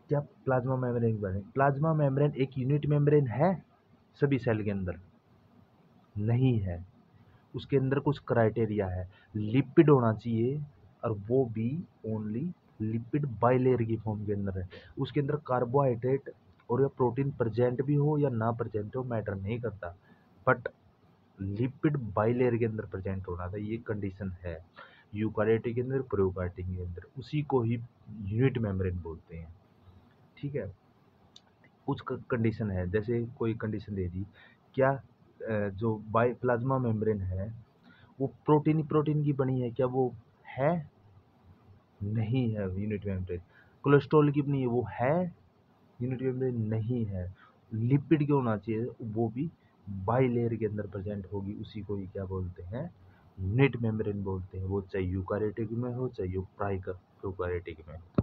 क्या plasma membrane के बारे में? प्लाज्मा मेम्ब्रेन एक यूनिट मेम्ब्रेन है सभी सेल के अंदर? नहीं है। उसके अंदर कुछ क्राइटेरिया है, लिपिड होना चाहिए और वो भी ओनली लिपिड बाइलेयर की फॉर्म के अंदर है। उसके अंदर कार्बोहाइड्रेट और या प्रोटीन प्रेजेंट भी हो या ना प्रेजेंट हो मैटर नहीं करता, बट लिपिड बाइलेयर के अंदर प्रेजेंट होना था, ये कंडीशन है यूकारियोटिक के अंदर, प्रोकारियोटिक के अंदर। उसी को ही यूनिट मेम्ब्रेन बोलते हैं। ठीक है, कुछ कंडीशन है, जैसे कोई कंडीशन दे दी, क्या जो बाई प्लाज्मा मेम्ब्रेन है वो प्रोटीन की बनी है? क्या वो है? नहीं है यूनिट मेम्ब्रेन। कोलेस्ट्रॉल की बनी है? वो है यूनिट मेम्ब्रेन? नहीं है। लिपिड क्यों होना चाहिए? वो भी बाइलेयर के अंदर प्रेजेंट होगी, उसी को ही क्या बोलते हैं? यूनिट मेम्ब्रेन बोलते हैं। वो चाहे यूकारियोटिक में हो चाहे प्रोकारियोटिक में हो।